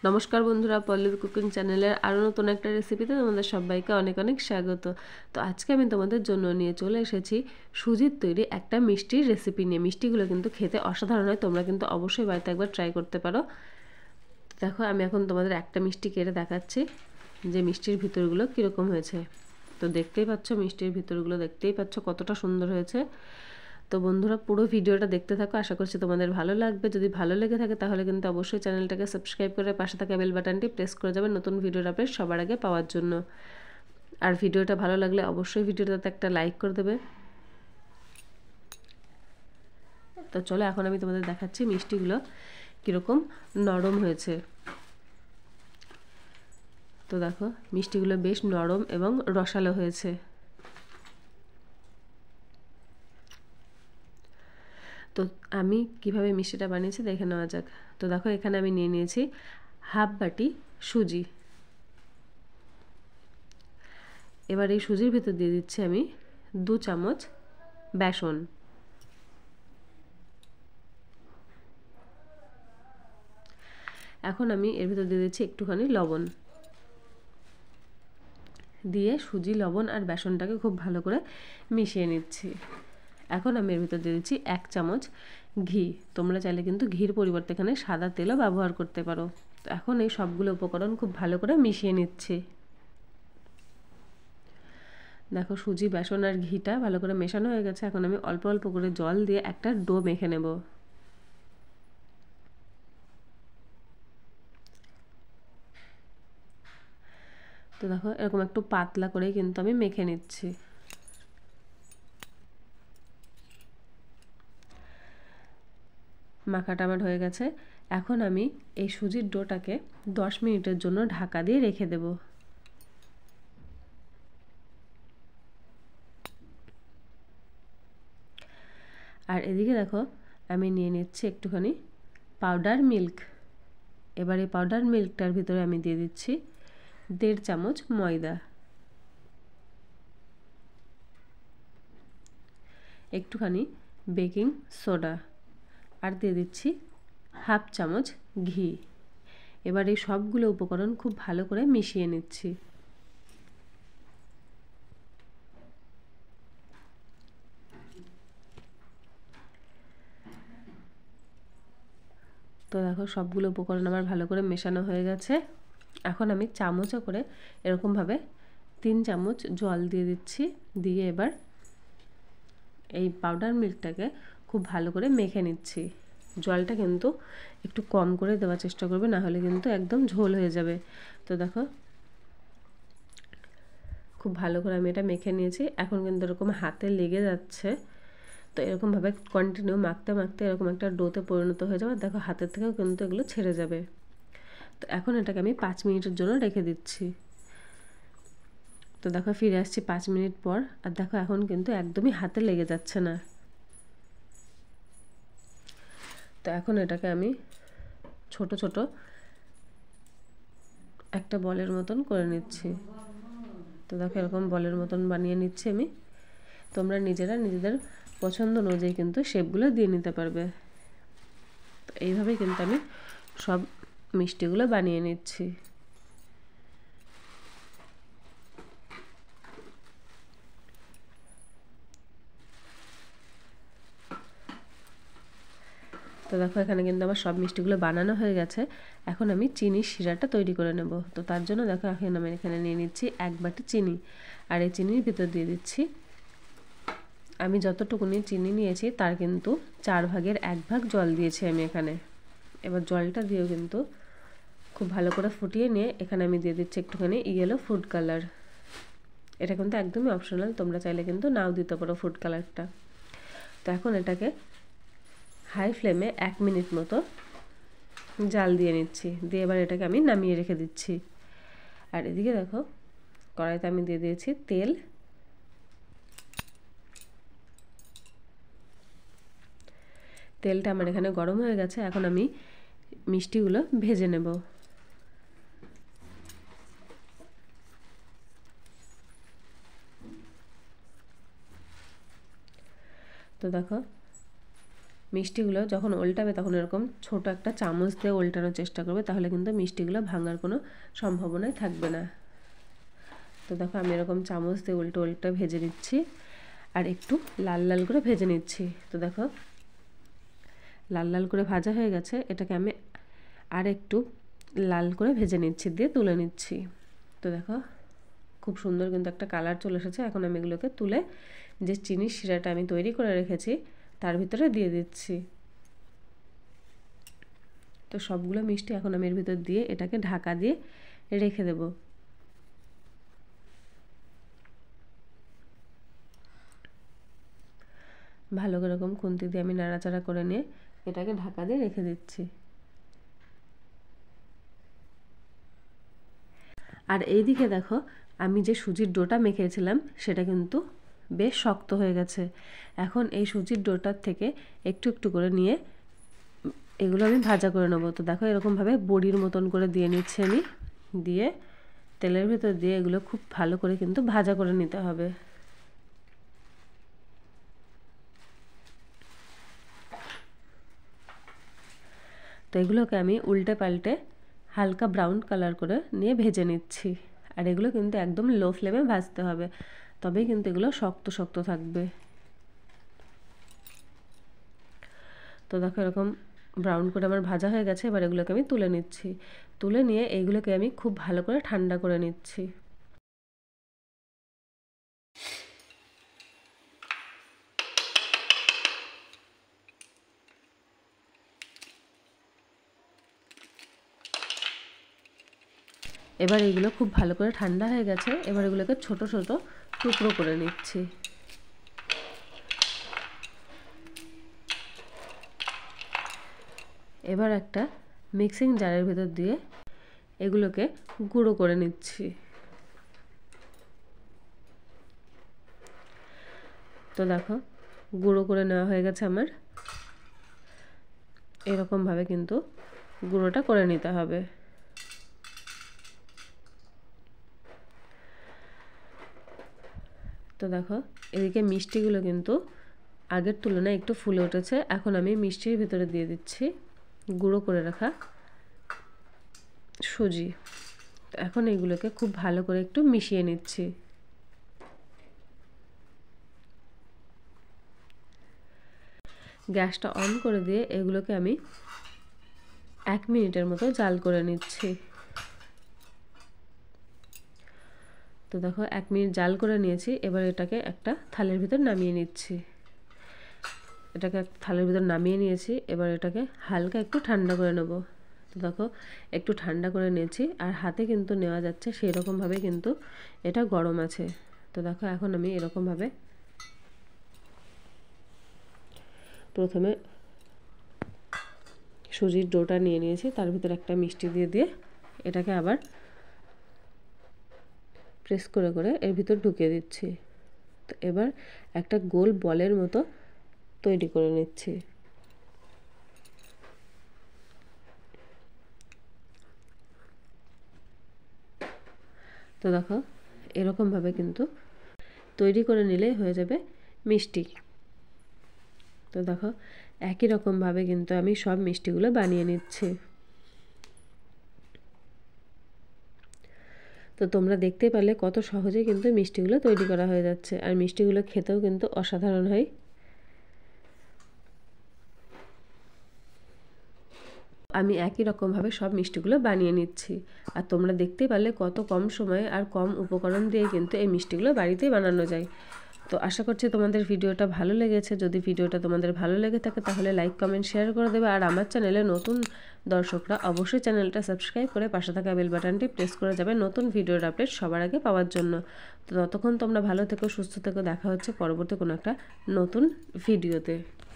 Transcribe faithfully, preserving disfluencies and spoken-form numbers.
নমস্কার বন্ধুরা, পল্লবী কুকিং চ্যানেলের আরও নতুন একটা রেসিপিতে তোমাদের সবাইকে অনেক অনেক স্বাগত। তো আজকে আমি তোমাদের জন্য নিয়ে চলে এসেছি সুজির তৈরি একটা মিষ্টির রেসিপি নিয়ে। মিষ্টিগুলো কিন্তু খেতে অসাধারণ হয়, তোমরা কিন্তু অবশ্যই বাড়িতে একবার ট্রাই করতে পারো। দেখো, আমি এখন তোমাদের একটা মিষ্টি কেটে দেখাচ্ছি যে মিষ্টির ভিতরগুলো কীরকম হয়েছে। তো দেখতেই পাচ্ছ, মিষ্টির ভিতরগুলো দেখতেই পাচ্ছ কতটা সুন্দর হয়েছে। তো বন্ধুরা, পুরো ভিডিওটা দেখতে থাকো, আশা করছি তোমাদের ভালো লাগবে। যদি ভালো লেগে থাকে তাহলে কিন্তু অবশ্যই চ্যানেলটাকে সাবস্ক্রাইব করে পাশে থাকা বেল বাটনটি প্রেস করে যাবেন নতুন ভিডিওর আপডেট সবার আগে পাওয়ার জন্য। আর ভিডিওটা ভালো লাগলে অবশ্যই ভিডিওটাতে একটা লাইক করে দেবে। তো চলো, এখন আমি তোমাদের দেখাচ্ছি মিষ্টিগুলো কীরকম নরম হয়েছে। তো দেখো, মিষ্টিগুলো বেশ নরম এবং রসালো হয়েছে। তো আমি কিভাবে মিষ্টিটা বানিয়েছি দেখে নেওয়া যাক। তো দেখো, এখানে আমি নিয়ে নিয়েছি হাফ বাটি সুজি। এবার এই সুজির ভিতর দিয়ে দিচ্ছি আমি দু চামচ বেসন। এখন আমি এর ভিতর দিয়ে দিচ্ছি একটুখানি লবণ। দিয়ে সুজি, লবণ আর বেসনটাকে খুব ভালো করে মিশিয়ে নিচ্ছি। এখন আমি এর ভিতর দিয়ে দিচ্ছি এক চামচ ঘি। তোমরা চাইলে কিন্তু ঘির পরিবর্তে এখানে সাদা তেলও ব্যবহার করতে পারো। তো এখন এই সবগুলো উপকরণ খুব ভালো করে মিশিয়ে নিচ্ছি। দেখো, সুজি, বেসন আর ঘিটা ভালো করে মেশানো হয়ে গেছে। এখন আমি অল্প অল্প করে জল দিয়ে একটা ডো মেখে নেব। তো দেখো, এরকম একটু পাতলা করেই কিন্তু আমি মেখে নিচ্ছি। মাখাটা আমার হয়ে গেছে। এখন আমি এই সুজির ডোটাকে দশ মিনিটের জন্য ঢাকা দিয়ে রেখে দেব। আর এদিকে দেখো, আমি নিয়ে নিচ্ছি একটুখানি পাউডার মিল্ক। এবার এই পাউডার মিল্কটার ভিতরে আমি দিয়ে দিচ্ছি দেড় চামচ ময়দা, একটুখানি বেকিং সোডা আর দিয়ে দিচ্ছি হাফ চামচ ঘি। এবার এই সবগুলো উপকরণ খুব ভালো করে মিশিয়ে নিচ্ছি। তো দেখো, সবগুলো উপকরণ আমার ভালো করে মেশানো হয়ে গেছে। এখন আমি চামচে করে এরকমভাবে তিন চামচ জল দিয়ে দিচ্ছি। দিয়ে এবার এই পাউডার মিল্কটাকে খুব ভালো করে মেখে নিচ্ছি। জলটা কিন্তু একটু কম করে দেওয়ার চেষ্টা করবে, না হলে কিন্তু একদম ঝোল হয়ে যাবে। তো দেখো, খুব ভালো করে আমি এটা মেখে নিয়েছি। এখন কিন্তু এরকম হাতে লেগে যাচ্ছে। তো এরকমভাবে কন্টিনিউ মাখতে মাখতে এরকম একটা ডোতে পরিণত হয়ে যাবে। দেখো, হাতের থেকেও কিন্তু এগুলো ছেড়ে যাবে। তো এখন এটাকে আমি পাঁচ মিনিটের জন্য রেখে দিচ্ছি। তো দেখো, ফিরে আসছি পাঁচ মিনিট পর। আর দেখো, এখন কিন্তু একদমই হাতে লেগে যাচ্ছে না। তো এখন এটাকে আমি ছোট ছোট একটা বলের মতন করে নিচ্ছি। তো দেখো, এরকম বলের মতন বানিয়ে নিচ্ছি আমি। তোমরা নিজেরা নিজেদের পছন্দ অনুযায়ী কিন্তু শেপগুলো দিয়ে নিতে পারবে। তো এইভাবেই কিন্তু আমি সব মিষ্টিগুলো বানিয়ে নিচ্ছি। তো দেখো, এখানে কিন্তু আমার সব মিষ্টিগুলো বানানো হয়ে গেছে। এখন আমি চিনির শিরাটা তৈরি করে নেব। তো তার জন্য দেখো, এখন আমি এখানে নিয়ে নিচ্ছি এক বাটি চিনি। আর এই চিনির ভিতর দিয়ে দিচ্ছি, আমি যতটুকুনি চিনি নিয়েছি তার কিন্তু চার ভাগের এক ভাগ জল দিয়েছি আমি এখানে। এবার জলটা দিয়েও কিন্তু খুব ভালো করে ফুটিয়ে নিয়ে এখানে আমি দিয়ে দিচ্ছি একটুখানি ইয়েলো ফুড কালার। এটা কিন্তু একদমই অপশনাল, তোমরা চাইলে কিন্তু নাও দিতে পারো ফুড কালারটা। তো এখন এটাকে হাই ফ্লেমে এক মিনিট মতো জাল দিয়ে নিচ্ছি। দিয়ে এবার এটাকে আমি নামিয়ে রেখে দিচ্ছি। আর এদিকে দেখো, কড়াইতে আমি দিয়ে দিয়েছি তেল। তেলটা আমার এখানে গরম হয়ে গেছে। এখন আমি মিষ্টিগুলো ভেজে নেব। তো দেখো, মিষ্টিগুলো যখন উল্টাবে তখন এরকম ছোট একটা চামচ দিয়ে উল্টানোর চেষ্টা করবে, তাহলে কিন্তু মিষ্টিগুলো ভাঙার কোনো সম্ভাবনাই থাকবে না। তো দেখো আমি এরকম চামচ দিয়ে উল্টো উল্টো ভেজে নিচ্ছি আর একটু লাল লাল করে ভেজে নিচ্ছি। তো দেখো লাল লাল করে ভাজা হয়ে গেছে, এটাকে আমি আর একটু লাল করে ভেজে নিচ্ছি, দিয়ে তুলে নিচ্ছি। তো দেখো খুব সুন্দর কিন্তু একটা কালার চলে এসেছে। এখন আমি এগুলোকে তুলে যে চিনির শিরাটা আমি তৈরি করে রেখেছি তার ভিতরে দিয়ে দিচ্ছি। তো সবগুলো মিষ্টি এখন আমি এর ভিতর দিয়ে এটাকে ঢাকা দিয়ে রেখে দেব। ভালো করে এরকম খুন্তি দিয়ে আমি নাড়াচাড়া করে নিয়ে এটাকে ঢাকা দিয়ে রেখে দিচ্ছি। আর এইদিকে দেখো আমি যে সুজির ডোটা মেখেছিলাম সেটা কিন্তু বেশ শক্ত হয়ে গেছে। এখন এই সুজির ডোটার থেকে একটু একটু করে নিয়ে এগুলো আমি ভাজা করে নেবো। তো দেখো এরকমভাবে বড়ির মতন করে দিয়ে নিচ্ছি আমি, দিয়ে তেলের ভেতর দিয়ে এগুলো খুব ভালো করে কিন্তু ভাজা করে নিতে হবে। তো এগুলোকে আমি উল্টে পাল্টে হালকা ব্রাউন কালার করে নিয়ে ভেজে নিচ্ছি। আর এগুলো কিন্তু একদম লো ফ্লেমে ভাজতে হবে, তবেই কিন্তু এগুলো শক্ত শক্ত থাকবে। তো দেখো এরকম ব্রাউন করে আমার ভাজা হয়ে গেছে। এবার এগুলোকে আমি তুলে নিচ্ছি। তুলে নিয়ে এইগুলোকে আমি খুব ভালো করে ঠান্ডা করে নিচ্ছি। এবার এইগুলো খুব ভালো করে ঠান্ডা হয়ে গেছে। এবার এগুলোকে ছোট ছোট টুকরো করে নিচ্ছি। এবার একটা মিক্সিং জারের ভেতর দিয়ে এগুলোকে গুঁড়ো করে নিচ্ছি। তো দেখো গুঁড়ো করে নেওয়া হয়ে গেছে আমার। এরকমভাবে কিন্তু গুঁড়োটা করে নিতে হবে। তো দেখো এদিকে মিষ্টিগুলো কিন্তু আগের তুলনায় একটু ফুলে উঠেছে। এখন আমি মিষ্টির ভিতরে দিয়ে দিচ্ছি গুঁড়ো করে রাখা সুজি। তো এখন এগুলোকে খুব ভালো করে একটু মিশিয়ে নিচ্ছি। গ্যাসটা অন করে দিয়ে এগুলোকে আমি এক মিনিটের মতো জাল করে নিচ্ছি। তো দেখো এক মিনিট জাল করে নিয়েছি। এবার এটাকে একটা থালের ভিতর নামিয়ে নিচ্ছি। এটাকে থালের ভিতর নামিয়ে নিয়েছি। এবার এটাকে হালকা একটু ঠান্ডা করে নেব। তো দেখো একটু ঠান্ডা করে নিয়েছি, আর হাতে কিন্তু নেওয়া যাচ্ছে সেই রকমভাবে কিন্তু এটা গরম আছে। তো দেখো এখন আমি এরকমভাবে প্রথমে সুজির ডোটা নিয়ে নিয়েছি, তার ভিতরে একটা মিষ্টি দিয়ে দিয়ে এটাকে আবার প্রেস করে করে এর ভিতর ঢুকিয়ে দিচ্ছি। তো এবার একটা গোল বলের মতো তৈরি করে নিচ্ছি। তো দেখো এরকমভাবে কিন্তু তৈরি করে নিলেই হয়ে যাবে মিষ্টি। তো দেখো একই রকমভাবে কিন্তু আমি সব মিষ্টিগুলো বানিয়ে নিচ্ছি। তো তোমরা দেখতে পারলে কত সহজে কিন্তু মিষ্টিগুলো তৈরি করা হয়ে যাচ্ছে, আর মিষ্টিগুলো খেতেও কিন্তু অসাধারণ হয়। আমি একই রকমভাবে সব মিষ্টিগুলো বানিয়ে নিচ্ছি, আর তোমরা দেখতেই পারলে কত কম সময়ে আর কম উপকরণ দিয়ে কিন্তু এই মিষ্টিগুলো বাড়িতেই বানানো যায়। তো আশা করছি তোমাদের ভিডিওটা ভালো লেগেছে। যদি ভিডিওটা তোমাদের ভালো লেগে থাকে তাহলে লাইক কমেন্ট শেয়ার করে দেবে। আর আমার চ্যানেলে নতুন দর্শকরা অবশ্যই চ্যানেলটা সাবস্ক্রাইব করে পাশে থাকা বেল বাটনটি প্রেস করে যাবে নতুন ভিডিওর আপডেট সবার আগে পাওয়ার জন্য। তো ততক্ষণ তোমরা ভালো থেকো, সুস্থ থেকো। দেখা হচ্ছে পরবর্তী কোনো একটা নতুন ভিডিওতে।